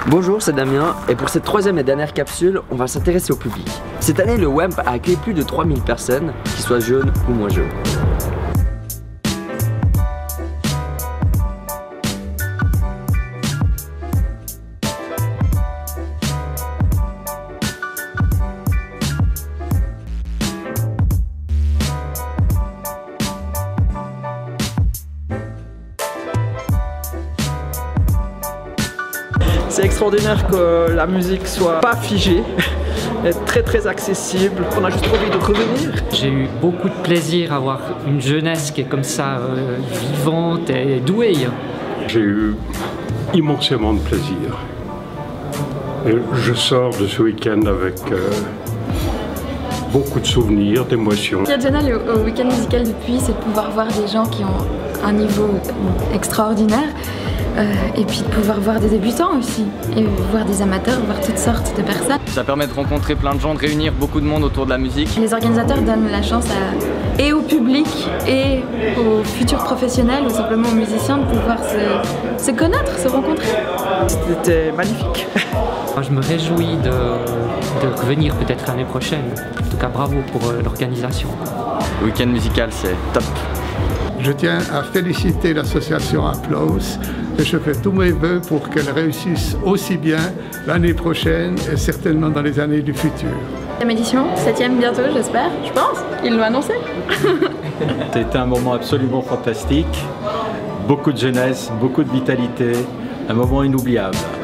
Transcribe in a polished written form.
Bonjour, c'est Damien et pour cette troisième et dernière capsule, on va s'intéresser au public. Cette année, le WAMP a accueilli plus de 3000 personnes, qu'ils soient jeunes ou moins jeunes. C'est extraordinaire que la musique soit pas figée, est très accessible. On a juste envie de revenir. J'ai eu beaucoup de plaisir à voir une jeunesse qui est comme ça, vivante et douée. J'ai eu immensément de plaisir. Et je sors de ce week-end avec beaucoup de souvenirs, d'émotions. Ce qui est génial au week-end musical depuis, c'est de pouvoir voir des gens qui ont un niveau extraordinaire. Et puis de pouvoir voir des débutants aussi, et voir des amateurs, voir toutes sortes de personnes. Ça permet de rencontrer plein de gens, de réunir beaucoup de monde autour de la musique. Les organisateurs donnent la chance et au public et aux futurs professionnels ou simplement aux musiciens de pouvoir se connaître, se rencontrer. C'était magnifique. Je me réjouis de revenir peut-être l'année prochaine. En tout cas, bravo pour l'organisation. Le week-end musical, c'est top. Je tiens à féliciter l'association Applause et je fais tous mes vœux pour qu'elle réussisse aussi bien l'année prochaine et certainement dans les années du futur. 7e édition, 7e bientôt j'espère, je pense, ils l'ont annoncé. C'était un moment absolument fantastique, beaucoup de jeunesse, beaucoup de vitalité, un moment inoubliable.